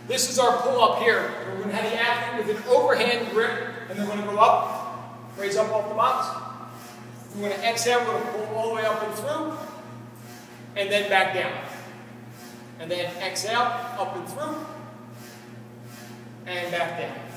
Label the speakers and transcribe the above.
Speaker 1: This is our pull-up here. We're going to have the athlete with an overhand grip, and they're going to go up, raise up off the box. We're going to exhale, we're going to pull all the way up and through, and then back down. And then exhale, up and through, and back down.